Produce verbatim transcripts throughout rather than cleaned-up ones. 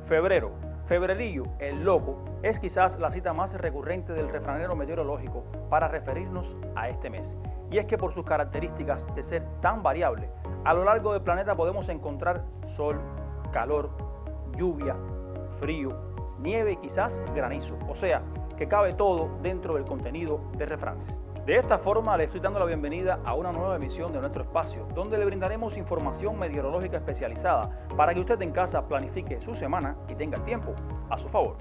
Febrero, febrerillo, el loco, es quizás la cita más recurrente del refranero meteorológico para referirnos a este mes. Y es que por sus características de ser tan variable, a lo largo del planeta podemos encontrar sol, calor, lluvia, frío, nieve y quizás granizo. O sea, que cabe todo dentro del contenido de refranes. De esta forma le estoy dando la bienvenida a una nueva emisión de nuestro espacio, donde le brindaremos información meteorológica especializada para que usted en casa planifique su semana y tenga el tiempo a su favor.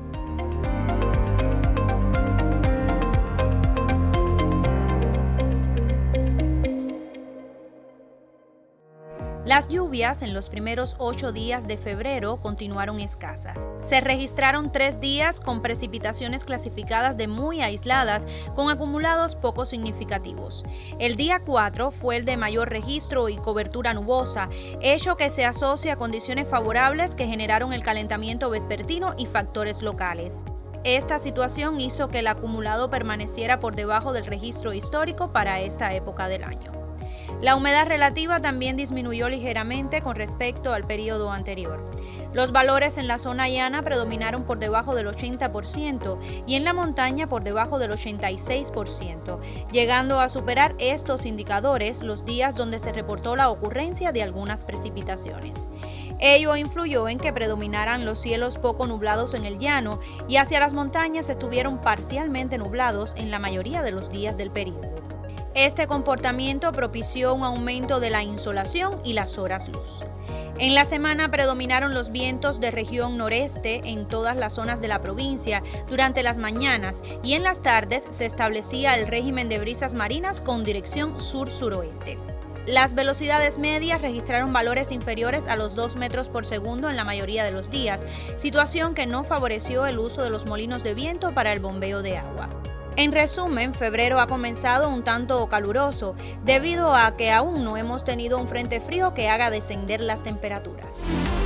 Las lluvias en los primeros ocho días de febrero continuaron escasas. Se registraron tres días con precipitaciones clasificadas de muy aisladas, con acumulados poco significativos. El día cuatro fue el de mayor registro y cobertura nubosa, hecho que se asocia a condiciones favorables que generaron el calentamiento vespertino y factores locales. Esta situación hizo que el acumulado permaneciera por debajo del registro histórico para esta época del año. La humedad relativa también disminuyó ligeramente con respecto al periodo anterior. Los valores en la zona llana predominaron por debajo del ochenta por ciento y en la montaña por debajo del ochenta y seis por ciento, llegando a superar estos indicadores los días donde se reportó la ocurrencia de algunas precipitaciones. Ello influyó en que predominaran los cielos poco nublados en el llano y hacia las montañas estuvieron parcialmente nublados en la mayoría de los días del periodo. Este comportamiento propició un aumento de la insolación y las horas luz. En la semana predominaron los vientos de región noreste en todas las zonas de la provincia durante las mañanas y en las tardes se establecía el régimen de brisas marinas con dirección sur-suroeste. Las velocidades medias registraron valores inferiores a los dos metros por segundo en la mayoría de los días, situación que no favoreció el uso de los molinos de viento para el bombeo de agua. En resumen, febrero ha comenzado un tanto caluroso, debido a que aún no hemos tenido un frente frío que haga descender las temperaturas.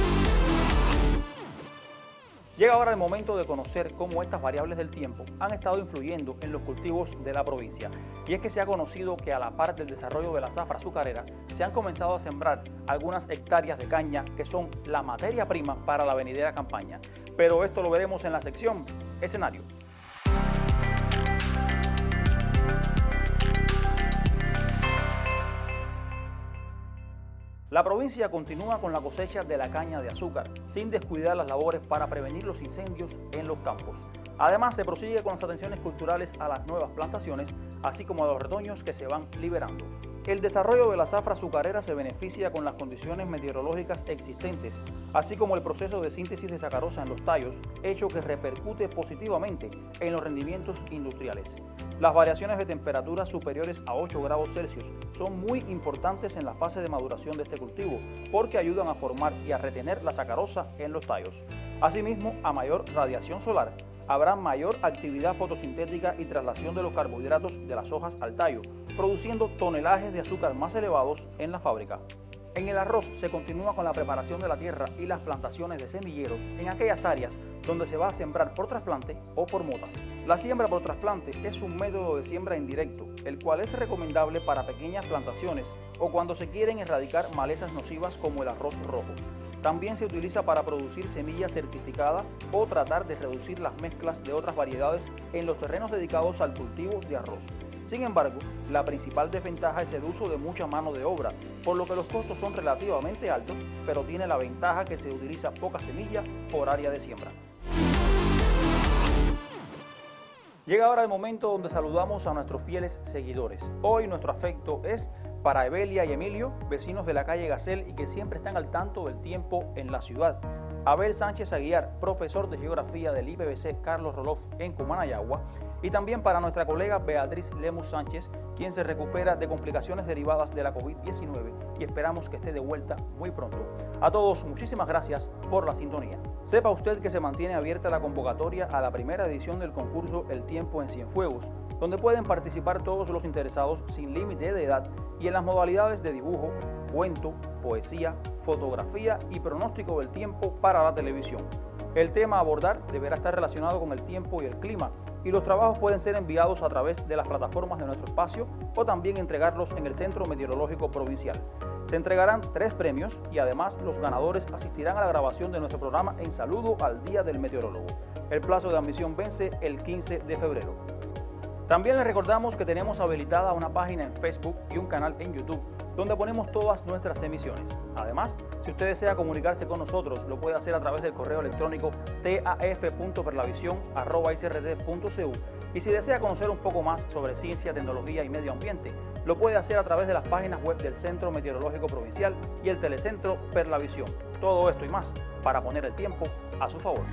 Llega ahora el momento de conocer cómo estas variables del tiempo han estado influyendo en los cultivos de la provincia. Y es que se ha conocido que a la par del desarrollo de la zafra azucarera, se han comenzado a sembrar algunas hectáreas de caña que son la materia prima para la venidera campaña. Pero esto lo veremos en la sección escenario. La provincia continúa con la cosecha de la caña de azúcar, sin descuidar las labores para prevenir los incendios en los campos. Además, se prosigue con las atenciones culturales a las nuevas plantaciones, así como a los retoños que se van liberando. El desarrollo de la zafra azucarera se beneficia con las condiciones meteorológicas existentes, así como el proceso de síntesis de sacarosa en los tallos, hecho que repercute positivamente en los rendimientos industriales. Las variaciones de temperaturas superiores a ocho grados Celsius son muy importantes en la fase de maduración de este cultivo, porque ayudan a formar y a retener la sacarosa en los tallos. Asimismo, a mayor radiación solar, habrá mayor actividad fotosintética y traslación de los carbohidratos de las hojas al tallo, produciendo tonelajes de azúcar más elevados en la fábrica. En el arroz se continúa con la preparación de la tierra y las plantaciones de semilleros en aquellas áreas donde se va a sembrar por trasplante o por motas. La siembra por trasplante es un método de siembra indirecto, el cual es recomendable para pequeñas plantaciones o cuando se quieren erradicar malezas nocivas como el arroz rojo. También se utiliza para producir semilla certificada o tratar de reducir las mezclas de otras variedades en los terrenos dedicados al cultivo de arroz. Sin embargo, la principal desventaja es el uso de mucha mano de obra, por lo que los costos son relativamente altos, pero tiene la ventaja que se utiliza poca semilla por área de siembra. Llega ahora el momento donde saludamos a nuestros fieles seguidores. Hoy nuestro afecto es para Evelia y Emilio, vecinos de la calle Gacel y que siempre están al tanto del tiempo en la ciudad. Abel Sánchez Aguiar, profesor de Geografía del I P B C Carlos Roloff en Cumanayagua, y también para nuestra colega Beatriz Lemus Sánchez, quien se recupera de complicaciones derivadas de la COVID diecinueve y esperamos que esté de vuelta muy pronto. A todos, muchísimas gracias por la sintonía. Sepa usted que se mantiene abierta la convocatoria a la primera edición del concurso El Tiempo en Cienfuegos, donde pueden participar todos los interesados sin límite de edad y en las modalidades de dibujo, cuento, poesía, fotografía y pronóstico del tiempo para la televisión. El tema a abordar deberá estar relacionado con el tiempo y el clima, y los trabajos pueden ser enviados a través de las plataformas de nuestro espacio o también entregarlos en el Centro Meteorológico Provincial. Se entregarán tres premios y además los ganadores asistirán a la grabación de nuestro programa En Saludo al Día del Meteorólogo. El plazo de admisión vence el quince de febrero. También les recordamos que tenemos habilitada una página en Facebook y un canal en YouTube donde ponemos todas nuestras emisiones. Además, si usted desea comunicarse con nosotros, lo puede hacer a través del correo electrónico taf punto perlavisión arroba i c r t punto c u y si desea conocer un poco más sobre ciencia, tecnología y medio ambiente, lo puede hacer a través de las páginas web del Centro Meteorológico Provincial y el Telecentro Perlavisión. Todo esto y más para poner el tiempo a su favor.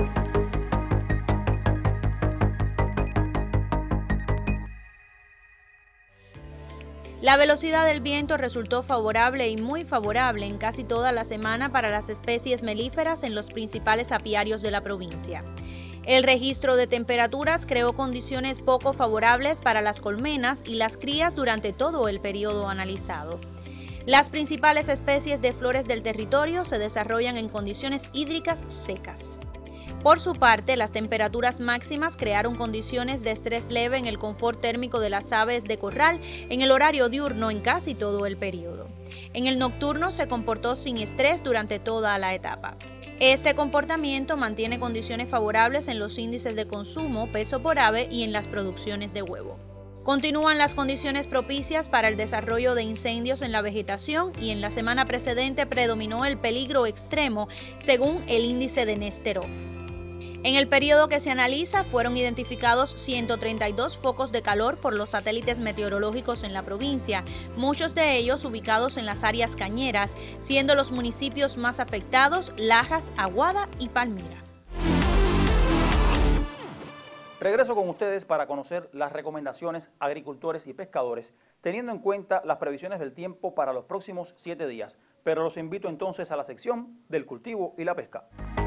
La velocidad del viento resultó favorable y muy favorable en casi toda la semana para las especies melíferas en los principales apiarios de la provincia. El registro de temperaturas creó condiciones poco favorables para las colmenas y las crías durante todo el periodo analizado. Las principales especies de flores del territorio se desarrollan en condiciones hídricas secas. Por su parte, las temperaturas máximas crearon condiciones de estrés leve en el confort térmico de las aves de corral en el horario diurno en casi todo el periodo. En el nocturno se comportó sin estrés durante toda la etapa. Este comportamiento mantiene condiciones favorables en los índices de consumo, peso por ave y en las producciones de huevo. Continúan las condiciones propicias para el desarrollo de incendios en la vegetación y en la semana precedente predominó el peligro extremo según el índice de Nesterov. En el periodo que se analiza fueron identificados ciento treinta y dos focos de calor por los satélites meteorológicos en la provincia, muchos de ellos ubicados en las áreas cañeras, siendo los municipios más afectados Lajas, Aguada y Palmira. Regreso con ustedes para conocer las recomendaciones a agricultores y pescadores, teniendo en cuenta las previsiones del tiempo para los próximos siete días. Pero los invito entonces a la sección del cultivo y la pesca.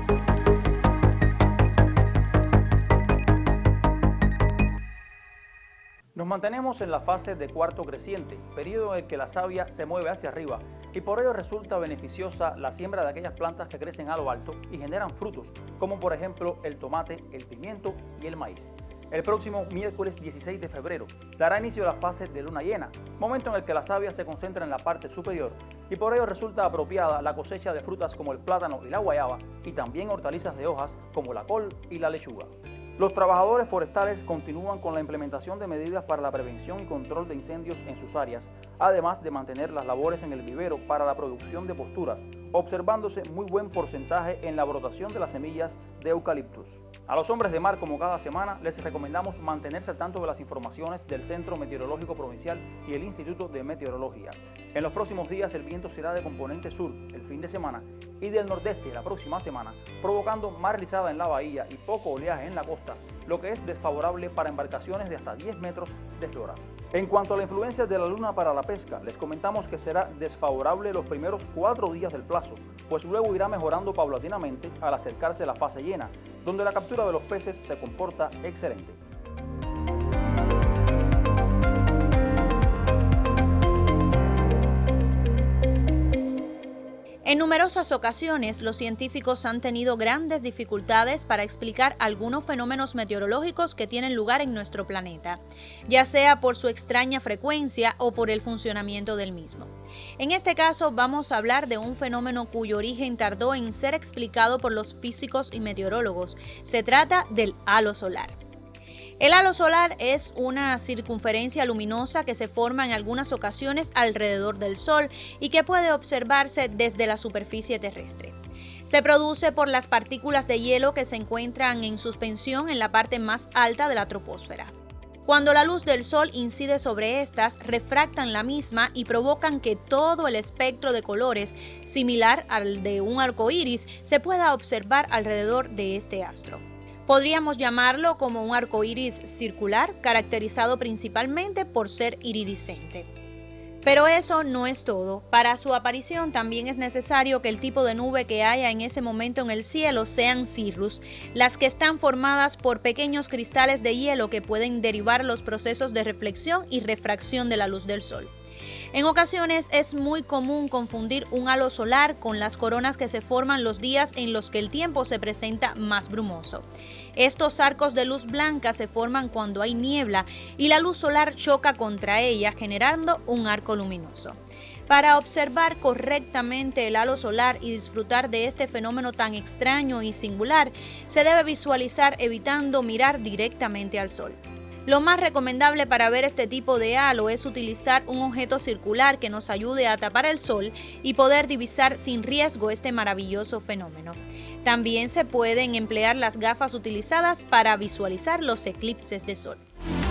Nos mantenemos en la fase de cuarto creciente, periodo en el que la savia se mueve hacia arriba y por ello resulta beneficiosa la siembra de aquellas plantas que crecen a lo alto y generan frutos, como por ejemplo el tomate, el pimiento y el maíz. El próximo miércoles dieciséis de febrero dará inicio a la fase de luna llena, momento en el que la savia se concentra en la parte superior y por ello resulta apropiada la cosecha de frutas como el plátano y la guayaba y también hortalizas de hojas como la col y la lechuga. Los trabajadores forestales continúan con la implementación de medidas para la prevención y control de incendios en sus áreas, además de mantener las labores en el vivero para la producción de posturas, observándose muy buen porcentaje en la brotación de las semillas de eucaliptus. A los hombres de mar, como cada semana, les recomendamos mantenerse al tanto de las informaciones del Centro Meteorológico Provincial y el Instituto de Meteorología. En los próximos días el viento será de componente sur el fin de semana y del nordeste la próxima semana, provocando mar rizada en la bahía y poco oleaje en la costa, lo que es desfavorable para embarcaciones de hasta diez metros de eslora. En cuanto a la influencia de la luna para la pesca, les comentamos que será desfavorable los primeros cuatro días del plazo, pues luego irá mejorando paulatinamente al acercarse la fase llena, donde la captura de los peces se comporta excelente. En numerosas ocasiones, los científicos han tenido grandes dificultades para explicar algunos fenómenos meteorológicos que tienen lugar en nuestro planeta, ya sea por su extraña frecuencia o por el funcionamiento del mismo. En este caso, vamos a hablar de un fenómeno cuyo origen tardó en ser explicado por los físicos y meteorólogos. Se trata del halo solar. El halo solar es una circunferencia luminosa que se forma en algunas ocasiones alrededor del Sol y que puede observarse desde la superficie terrestre. Se produce por las partículas de hielo que se encuentran en suspensión en la parte más alta de la troposfera. Cuando la luz del Sol incide sobre estas, refractan la misma y provocan que todo el espectro de colores, similar al de un arco iris, se pueda observar alrededor de este astro. Podríamos llamarlo como un arco iris circular, caracterizado principalmente por ser iridiscente. Pero eso no es todo. Para su aparición también es necesario que el tipo de nube que haya en ese momento en el cielo sean cirrus, las que están formadas por pequeños cristales de hielo que pueden derivar los procesos de reflexión y refracción de la luz del Sol. En ocasiones es muy común confundir un halo solar con las coronas que se forman los días en los que el tiempo se presenta más brumoso. Estos arcos de luz blanca se forman cuando hay niebla y la luz solar choca contra ella, generando un arco luminoso. Para observar correctamente el halo solar y disfrutar de este fenómeno tan extraño y singular, se debe visualizar evitando mirar directamente al sol. Lo más recomendable para ver este tipo de halo es utilizar un objeto circular que nos ayude a tapar el sol y poder divisar sin riesgo este maravilloso fenómeno. También se pueden emplear las gafas utilizadas para visualizar los eclipses de sol.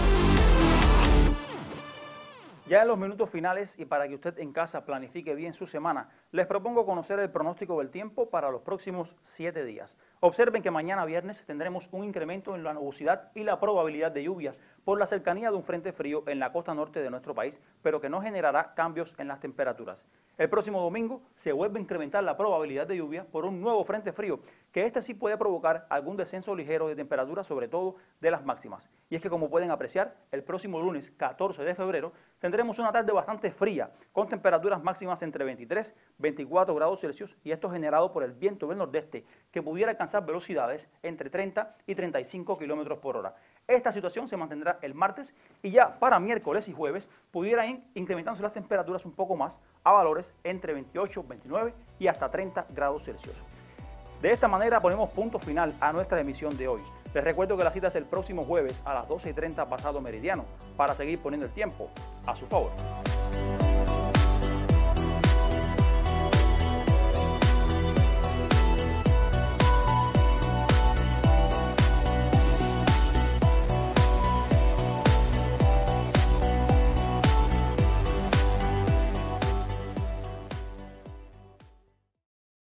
Ya en los minutos finales y para que usted en casa planifique bien su semana, les propongo conocer el pronóstico del tiempo para los próximos siete días. Observen que mañana viernes tendremos un incremento en la nubosidad y la probabilidad de lluvias por la cercanía de un frente frío en la costa norte de nuestro país, pero que no generará cambios en las temperaturas. El próximo domingo se vuelve a incrementar la probabilidad de lluvia por un nuevo frente frío, que este sí puede provocar algún descenso ligero de temperatura, sobre todo de las máximas. Y es que, como pueden apreciar, el próximo lunes catorce de febrero tendremos una tarde bastante fría, con temperaturas máximas entre veintitrés y veinticuatro grados Celsius, y esto generado por el viento del nordeste, que pudiera alcanzar velocidades entre treinta y treinta y cinco kilómetros por hora. Esta situación se mantendrá el martes y ya para miércoles y jueves pudieran ir incrementándose las temperaturas un poco más a valores entre veintiocho, veintinueve y hasta treinta grados Celsius. De esta manera ponemos punto final a nuestra emisión de hoy. Les recuerdo que la cita es el próximo jueves a las doce y treinta pasado meridiano para seguir poniendo el tiempo a su favor.